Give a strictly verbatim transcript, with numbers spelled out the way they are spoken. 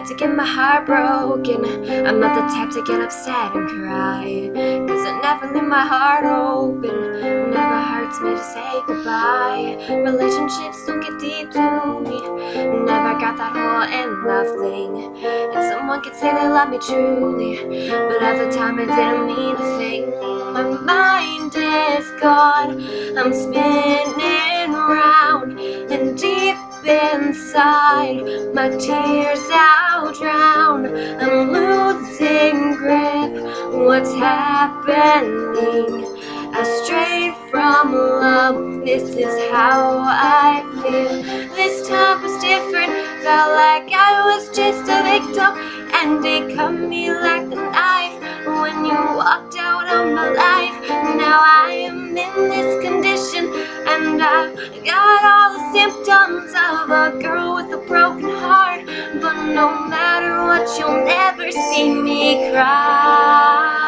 type to get my heart broken. I'm not the type to get upset and cry, cause it never leave my heart open. Never hurts me to say goodbye. Relationships don't get deep to me. Never got that whole end love thing. And someone could say they love me truly, but at the time it didn't mean a thing. My mind is gone, I'm spinning round, and deep inside my tears I'll drown. I'm losing grip, what's happening? Astray from love, this is how I feel. This time was different, felt like I was just a victim, and it cut me like a knife when you walked out of my life. Now I am in this condition, and I got all the symptoms of a girl with a broken heart. But no matter what, you'll never see me cry.